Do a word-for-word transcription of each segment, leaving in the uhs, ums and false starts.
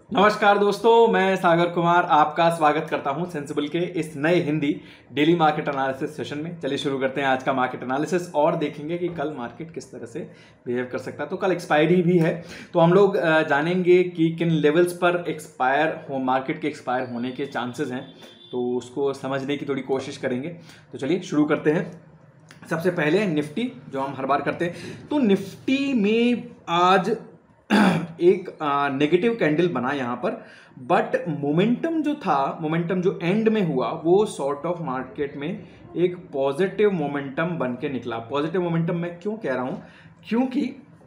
नमस्कार दोस्तों, मैं सागर कुमार आपका स्वागत करता हूं सेंसिबल के इस नए Hindi daily market analysis session में। चलिए शुरू करते हैं आज का मार्केट एनालिसिस और देखेंगे कि कल मार्केट किस तरह से बिहेव कर सकता है। तो कल एक्सपायरी भी है, तो हम लोग जानेंगे कि किन लेवल्स पर एक्सपायर हो मार्केट के एक्सपायर होने के चांसेस हैं, तो उसको समझने की थोड़ी कोशिश करेंगे। तो चलिए शुरू करते हैं। सबसे पहले निफ्टी, जो हम हर बार करते हैं, तो निफ्टी में आज एक नेगेटिव कैंडल बना यहाँ पर, बट मोमेंटम जो था, मोमेंटम जो एंड में हुआ वो सॉर्ट ऑफ मार्केट में एक पॉजिटिव मोमेंटम बन के निकला। पॉजिटिव मोमेंटम मैं क्यों कह रहा हूँ, क्योंकि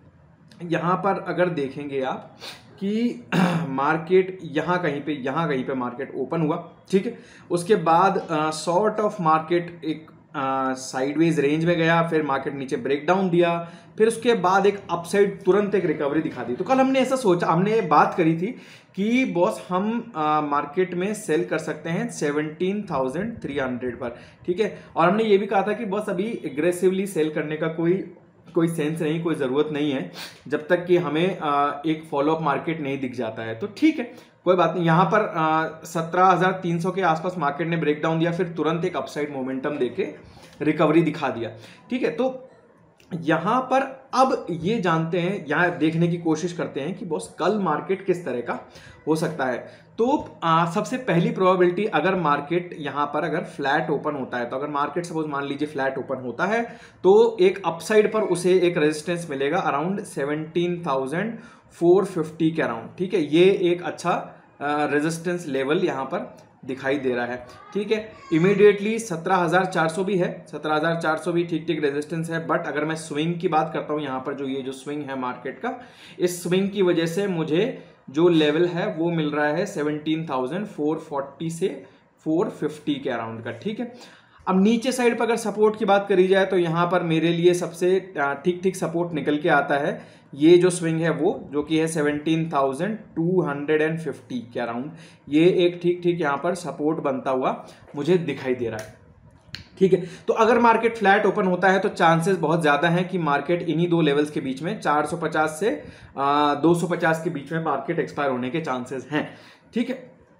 यहाँ पर अगर देखेंगे आप कि मार्केट यहाँ कहीं पे यहाँ कहीं पे मार्केट ओपन हुआ, ठीक है। उसके बाद सॉर्ट ऑफ मार्केट एक साइडवेज रेंज में गया, फिर मार्केट नीचे ब्रेकडाउन दिया, फिर उसके बाद एक अपसाइड तुरंत एक रिकवरी दिखा दी। तो कल हमने ऐसा सोचा, हमने बात करी थी कि बॉस हम मार्केट में सेल कर सकते हैं सेवनटीन थाउजेंड थ्री हंड्रेड पर, ठीक है। और हमने ये भी कहा था कि बॉस अभी एग्रेसिवली सेल करने का कोई कोई सेंस नहीं, कोई ज़रूरत नहीं है, जब तक कि हमें आ, एक फॉलोअप मार्केट नहीं दिख जाता है। तो ठीक है, कोई बात नहीं। यहाँ पर सत्रह हजार तीन सौ के आसपास मार्केट ने ब्रेकडाउन दिया, फिर तुरंत एक अपसाइड मोमेंटम देके रिकवरी दिखा दिया, ठीक है। तो यहाँ पर अब ये जानते हैं, यहाँ देखने की कोशिश करते हैं कि बॉस कल मार्केट किस तरह का हो सकता है। तो आ, सबसे पहली प्रोबेबिलिटी, अगर मार्केट यहाँ पर अगर फ्लैट ओपन होता है, तो अगर मार्केट सपोज मान लीजिए फ्लैट ओपन होता है, तो एक अपसाइड पर उसे एक रेजिस्टेंस मिलेगा around seventeen thousand four fifty के अराउंड, ठीक है। ये एक अच्छा रेजिस्टेंस लेवल यहाँ पर दिखाई दे रहा है, ठीक है। इमीडिएटली सत्रह हजार चार सौ भी है, सत्रह हजार चार सौ भी ठीक ठीक रेजिस्टेंस है। बट अगर मैं स्विंग की बात करता हूँ, यहाँ पर जो ये जो स्विंग है मार्केट का, इस स्विंग की वजह से मुझे जो लेवल है वो मिल रहा है सेवनटीन थाउजेंड फोर फोर्टी से फोर फिफ्टी के अराउंड का, ठीक है। अब नीचे साइड पर अगर सपोर्ट की बात करी जाए, तो यहाँ पर मेरे लिए सबसे ठीक ठीक सपोर्ट निकल के आता है ये जो स्विंग है वो, जो कि है seventeen thousand two hundred fifty के अराउंड। ये एक ठीक ठीक यहाँ पर सपोर्ट बनता हुआ मुझे दिखाई दे रहा है, ठीक है। तो अगर मार्केट फ्लैट ओपन होता है तो चांसेस बहुत ज्यादा हैं कि मार्केट इन्हीं दो लेवल्स के बीच में चार सौ पचास से दो सौ पचास के बीच में मार्केट एक्सपायर होने के चांसेस हैं, ठीक है।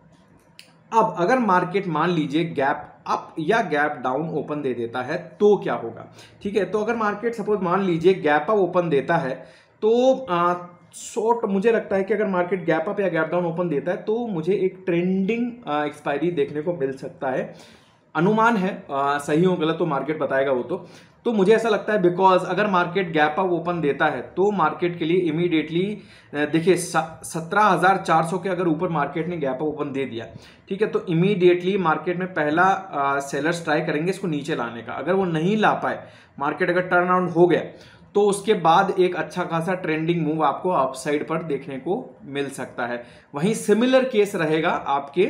अब अगर मार्केट मान लीजिए गैप अप या गैप डाउन ओपन दे देता है तो क्या होगा, ठीक है। तो अगर मार्केट सपोज मान लीजिए गैप अप ओपन देता है, तो शॉर्ट मुझे लगता है कि अगर मार्केट गैप अप या गैप डाउन ओपन देता है तो मुझे एक ट्रेंडिंग एक्सपायरी देखने को मिल सकता है। अनुमान है, आ, सही हो गलत तो मार्केट बताएगा वो तो तो मुझे ऐसा लगता है, बिकॉज अगर मार्केट गैप अप ओपन देता है तो मार्केट के लिए इमीडिएटली देखिए सत्रह हजार चार सौ के अगर ऊपर मार्केट ने गैप अप ओपन दे दिया, ठीक है, तो इमीडिएटली मार्केट में पहला सेलर्स ट्राई करेंगे इसको नीचे लाने का। अगर वो नहीं ला पाए, मार्केट अगर टर्न अराउंड हो गया, तो उसके बाद एक अच्छा खासा ट्रेंडिंग मूव आपको अपसाइड पर देखने को मिल सकता है। वहीं सिमिलर केस रहेगा आपके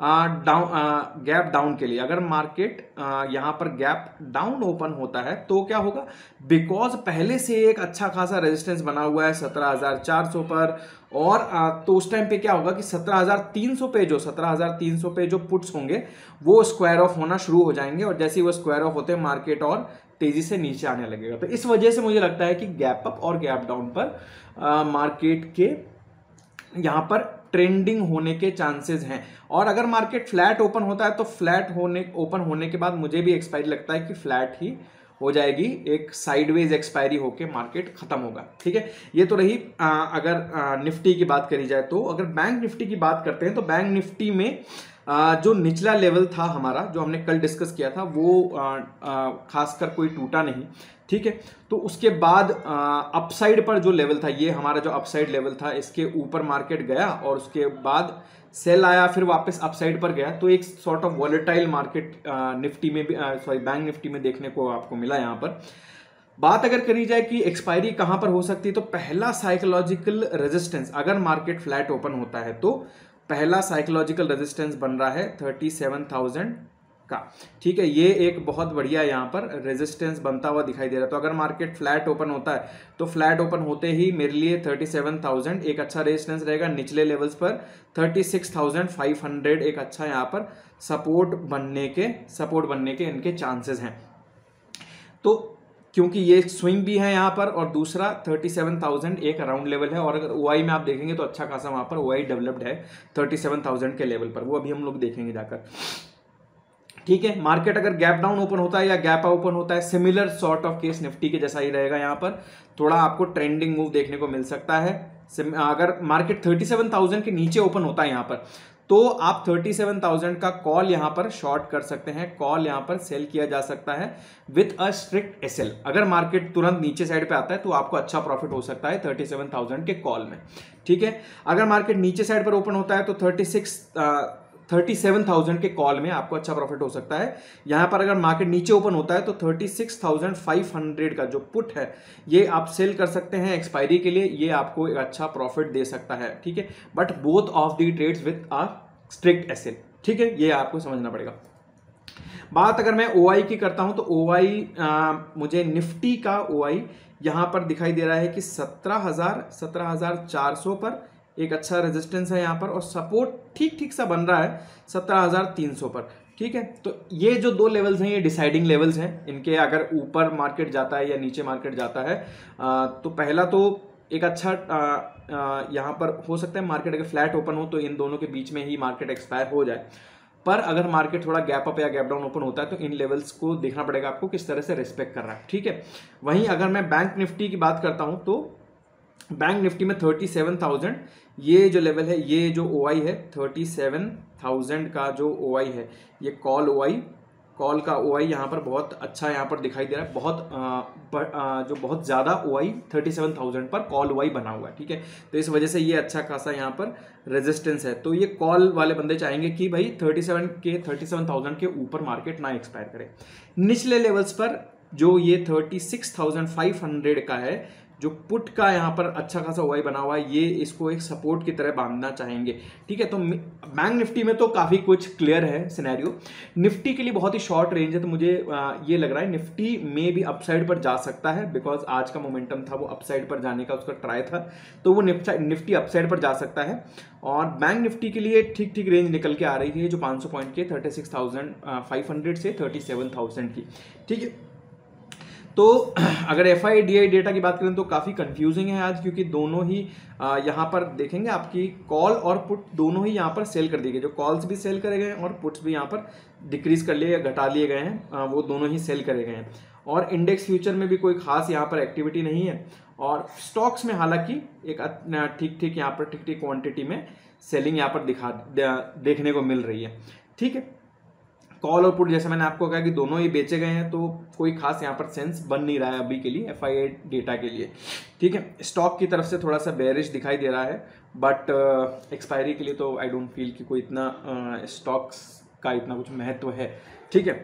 डाउन गैप डाउन के लिए। अगर मार्केट यहां पर गैप डाउन ओपन होता है तो क्या होगा, बिकॉज पहले से एक अच्छा खासा रेजिस्टेंस बना हुआ है सत्रह हजार चार सौ पर, और आ, तो उस टाइम पे क्या होगा कि सत्रह हजार तीन सौ पे जो सत्रह हजार तीन सौ पे जो पुट्स होंगे वो स्क्वायर ऑफ होना शुरू हो जाएंगे, और जैसे ही वो स्क्वायर ऑफ होते हैं मार्केट और तेजी से नीचे आने लगेगा। तो इस वजह से मुझे लगता है कि गैप अप और गैप डाउन पर आ, मार्केट के यहां पर ट्रेंडिंग होने के चांसेस हैं। और अगर मार्केट फ्लैट ओपन होता है तो फ्लैट होने ओपन होने के बाद मुझे भी एक्सपायरी लगता है कि फ्लैट ही हो जाएगी, एक साइडवेज एक्सपायरी होके मार्केट खत्म होगा, ठीक है। ये तो रही आ, अगर आ, निफ्टी की बात करी जाए। तो अगर बैंक निफ्टी की बात करते हैं, तो बैंक निफ्टी में आ, जो निचला लेवल था हमारा, जो हमने कल डिस्कस किया था, वो खासकर कोई टूटा नहीं, ठीक है। तो उसके बाद अपसाइड पर जो लेवल था, ये हमारा जो अपसाइड लेवल था, इसके ऊपर मार्केट गया और उसके बाद सेल आया, फिर वापस अपसाइड पर गया। तो एक sort of volatile market Nifty में भी, सॉरी बैंक निफ्टी में देखने को आपको मिला। यहाँ पर बात अगर करी जाए कि एक्सपायरी कहां पर हो सकती है, तो पहला साइकोलॉजिकल रेजिस्टेंस, अगर मार्केट फ्लैट ओपन होता है तो पहला साइकोलॉजिकल रेजिस्टेंस बन रहा है थर्टी सेवन थाउजेंड का, ठीक है। ये एक बहुत बढ़िया यहाँ पर रेजिस्टेंस बनता हुआ दिखाई दे रहा है। तो अगर मार्केट फ्लैट ओपन होता है तो फ्लैट ओपन होते ही मेरे लिए थर्टी सेवन थाउजेंड एक अच्छा रेजिस्टेंस रहेगा। निचले लेवल्स पर thirty six thousand five hundred एक अच्छा यहाँ पर सपोर्ट बनने के सपोर्ट बनने के इनके चांसेस हैं। तो क्योंकि ये स्विंग भी है यहाँ पर, और दूसरा थर्टी सेवन थाउजेंड एक राउंड लेवल है। और अगर ओआई में आप देखेंगे तो अच्छा खासा वहाँ पर ओआई डेवलप्ड है थर्टी सेवन थाउजेंड के लेवल पर, वो अभी हम लोग देखेंगे जाकर। ठीक है, मार्केट अगर गैप डाउन ओपन होता है या गैप अप ओपन होता है, similar sort of case Nifty के जैसा ही रहेगा। यहाँ पर थोड़ा आपको ट्रेंडिंग मूव देखने को मिल सकता है। अगर मार्केट थर्टी सेवन थाउजेंड के नीचे ओपन होता है यहाँ पर, तो आप थर्टी सेवन थाउजेंड का कॉल यहां पर शॉर्ट कर सकते हैं, कॉल यहां पर सेल किया जा सकता है विथ अ स्ट्रिक्ट एसएल। अगर मार्केट तुरंत नीचे साइड पे आता है तो आपको अच्छा प्रॉफिट हो सकता है थर्टी सेवन थाउजेंड के कॉल में। ठीक है, अगर मार्केट नीचे साइड पर ओपन होता है तो thirty six thirty seven thousand के कॉल में आपको अच्छा प्रॉफिट हो सकता है। यहां पर अगर मार्केट नीचे ओपन होता है तो thirty six thousand five hundred का जो पुट है ये आप सेल कर सकते हैं एक्सपायरी के लिए, ये आपको एक अच्छा प्रॉफिट दे सकता है। ठीक है, but both of the trades with a strict SL. ठीक है, ये आपको समझना पड़ेगा। बात अगर मैं ओआई की करता हूं तो ओआई मुझे निफ्टी का ओआई यहां पर दिखाई दे रहा है कि सत्रह हजार सत्रह हजार चार सौ पर एक अच्छा रेजिस्टेंस है यहाँ पर, और सपोर्ट ठीक ठीक सा बन रहा है सत्रह हजार तीन सौ पर। ठीक है, तो ये जो दो लेवल्स हैं ये डिसाइडिंग लेवल्स हैं इनके। अगर ऊपर मार्केट जाता है या नीचे मार्केट जाता है आ, तो पहला तो एक अच्छा यहाँ पर हो सकता है मार्केट अगर फ्लैट ओपन हो तो इन दोनों के बीच में ही मार्केट एक्सपायर हो जाए। पर अगर मार्केट थोड़ा गैप अप या गैप डाउन ओपन होता है तो इन लेवल्स को देखना पड़ेगा आपको किस तरह से रिस्पेक्ट कर रहा है। ठीक है, वहीं अगर मैं बैंक निफ्टी की बात करता हूं तो बैंक निफ्टी में थर्टी सेवन थाउजेंड ये जो लेवल है, ये जो ओआई है थर्टी सेवन थाउजेंड का जो ओआई है, ये कॉल ओआई कॉल का ओआई यहाँ पर बहुत अच्छा यहाँ पर दिखाई दे रहा है। बहुत आ, आ, जो बहुत ज़्यादा ओआई थर्टी सेवन थाउजेंड पर कॉल ओआई बना हुआ है। ठीक है, तो इस वजह से ये अच्छा खासा यहाँ पर रेजिस्टेंस है। तो ये कॉल वाले बंदे चाहेंगे कि भाई थर्टी सेवन के थर्टी सेवन थाउजेंड के ऊपर मार्केट ना एक्सपायर करे। निचले लेवल्स पर जो ये thirty six thousand five hundred का है, जो पुट का यहाँ पर अच्छा खासा ओआई बना हुआ है, ये इसको एक सपोर्ट की तरह बांधना चाहेंगे। ठीक है, तो बैंक निफ्टी में तो काफ़ी कुछ क्लियर है सिनेरियो। निफ्टी के लिए बहुत ही शॉर्ट रेंज है, तो मुझे ये लग रहा है निफ्टी में भी अपसाइड पर जा सकता है, बिकॉज आज का मोमेंटम था वो अपसाइड पर जाने का, उसका ट्राई था, तो वो निफ्टी अपसाइड पर जा सकता है। और बैंक निफ्टी के लिए ठीक ठीक रेंज निकल के आ रही है जो पाँच सौ पॉइंट के thirty six thousand five hundred से थर्टी सेवन थाउजेंड की। ठीक है, तो अगर F I D I data की बात करें तो काफ़ी कंफ्यूजिंग है आज, क्योंकि दोनों ही यहाँ पर देखेंगे आपकी कॉल और पुट दोनों ही यहाँ पर सेल कर दिए गए। जो कॉल्स भी सेल करे गए और पुट्स भी यहाँ पर डिक्रीज कर लिए या घटा लिए गए हैं, वो दोनों ही सेल करे गए हैं। और इंडेक्स फ्यूचर में भी कोई खास यहाँ पर एक्टिविटी नहीं है, और स्टॉक्स में हालांकि एक ठीक ठीक यहाँ पर ठीक ठीक क्वान्टिटी में सेलिंग यहाँ पर दिखा देखने को मिल रही है। ठीक है, कॉल और पुट जैसे मैंने आपको कहा कि दोनों ही बेचे गए हैं, तो कोई खास यहाँ पर सेंस बन नहीं रहा है अभी के लिए एफ आई आई डेटा के लिए। ठीक है, स्टॉक की तरफ से थोड़ा सा बेरिश दिखाई दे रहा है, बट एक्सपायरी के लिए तो आई डोंट फील कि कोई इतना स्टॉक्स uh, का इतना कुछ महत्व है। ठीक है,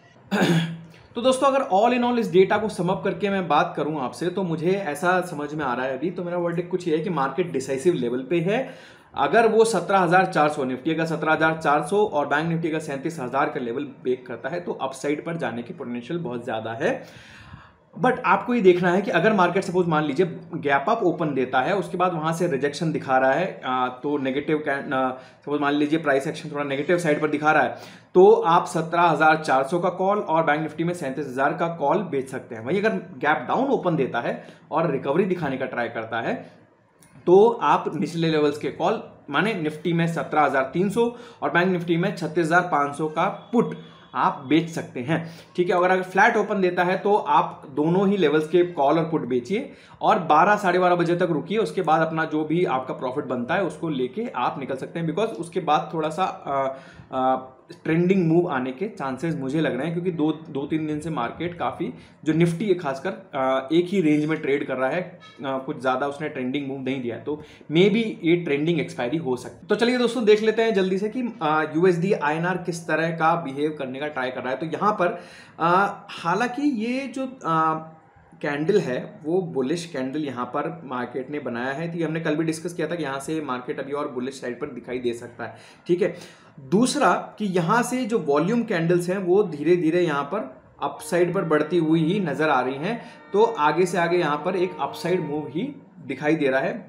तो दोस्तों अगर ऑल इन ऑल इस डेटा को सम अप करके मैं बात करूं आपसे, तो मुझे ऐसा समझ में आ रहा है अभी, तो मेरा वर्डिक्ट कुछ ये है कि मार्केट डिसाइसिव लेवल पे है। अगर वो सत्रह हजार चार सौ निफ्टी का सत्रह हजार चार सौ और बैंक निफ्टी का सैंतीस हजार का लेवल ब्रेक करता है तो अपसाइड पर जाने की पोटेंशियल बहुत ज्यादा है। बट आपको ये देखना है कि अगर मार्केट सपोज मान लीजिए गैप अप ओपन देता है, उसके बाद वहां से रिजेक्शन दिखा रहा है, तो नेगेटिव सपोज मान लीजिए प्राइस एक्शन थोड़ा नेगेटिव साइड पर दिखा रहा है, तो आप सत्रह हजार चार सौ का कॉल और बैंक निफ्टी में सैंतीस हजार का कॉल बेच सकते हैं। वहीं अगर गैप डाउन ओपन देता है और रिकवरी दिखाने का ट्राई करता है तो आप निचले लेवल्स के कॉल माने निफ्टी में सत्रह हजार तीन सौ और बैंक निफ्टी में छत्तीस हजार पाँच सौ का पुट आप बेच सकते हैं। ठीक है, अगर अगर फ्लैट ओपन देता है तो आप दोनों ही लेवल्स के कॉल और पुट बेचिए और बारह साढ़े बारह बजे तक रुकिए, उसके बाद अपना जो भी आपका प्रॉफिट बनता है उसको लेके आप निकल सकते हैं, बिकॉज उसके बाद थोड़ा सा आ, आ, ट्रेंडिंग मूव आने के चांसेस मुझे लग रहे हैं, क्योंकि दो दो तीन दिन से मार्केट काफ़ी जो निफ्टी है खासकर एक ही रेंज में ट्रेड कर रहा है, आ, कुछ ज़्यादा उसने ट्रेंडिंग मूव नहीं दिया, तो मे बी ये ट्रेंडिंग एक्सपायरी हो सकती है। तो चलिए दोस्तों देख लेते हैं जल्दी से कि यूएसडी आईएनआर किस तरह का बिहेव करने का ट्राई कर रहा है। तो यहाँ पर हालांकि ये जो आ, कैंडल है वो बुलिश कैंडल यहाँ पर मार्केट ने बनाया है, तो ये हमने कल भी डिस्कस किया था कि यहाँ से मार्केट अभी और बुलिश साइड पर दिखाई दे सकता है। ठीक है, दूसरा कि यहाँ से जो वॉल्यूम कैंडल्स हैं वो धीरे धीरे यहाँ पर अपसाइड पर बढ़ती हुई ही नजर आ रही हैं, तो आगे से आगे यहाँ पर एक अपसाइड मूव ही दिखाई दे रहा है।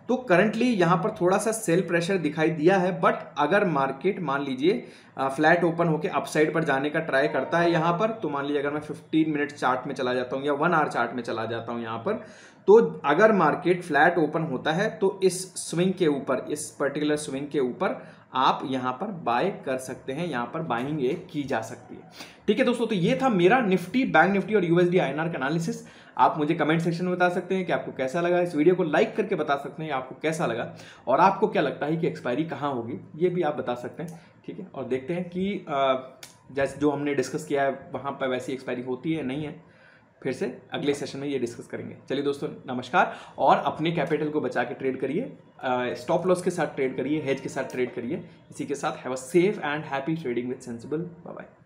तो करंटली यहाँ पर थोड़ा सा सेल प्रेशर दिखाई दिया है, बट अगर मार्केट मान लीजिए फ्लैट ओपन होकर अपसाइड पर जाने का ट्राई करता है यहाँ पर, तो मान लीजिए अगर मैं फिफ्टीन मिनट चार्ट में चला जाता हूँ या वन आवर चार्ट में चला जाता हूँ यहाँ पर, तो अगर मार्केट फ्लैट ओपन होता है तो इस स्विंग के ऊपर, इस पर्टिकुलर स्विंग के ऊपर आप यहां पर बाय कर सकते हैं, यहां पर बाइंग एक की जा सकती है। ठीक है दोस्तों, तो ये था मेरा निफ्टी, बैंक निफ्टी और यूएसडी आईएनआर का एनालिसिस। आप मुझे कमेंट सेक्शन में बता सकते हैं कि आपको कैसा लगा, इस वीडियो को लाइक करके बता सकते हैं आपको कैसा लगा, और आपको क्या लगता है कि एक्सपायरी कहां होगी, ये भी आप बता सकते हैं। ठीक है, और देखते हैं कि जैसे जो हमने डिस्कस किया है वहां पर वैसी एक्सपायरी होती है नहीं है, फिर से अगले सेशन में ये डिस्कस करेंगे। चलिए दोस्तों, नमस्कार, और अपने कैपिटल को बचा के ट्रेड करिए, स्टॉप लॉस के साथ ट्रेड करिए, हेज के साथ ट्रेड करिए। इसी के साथ have a safe and happy trading with sensible. Bye bye.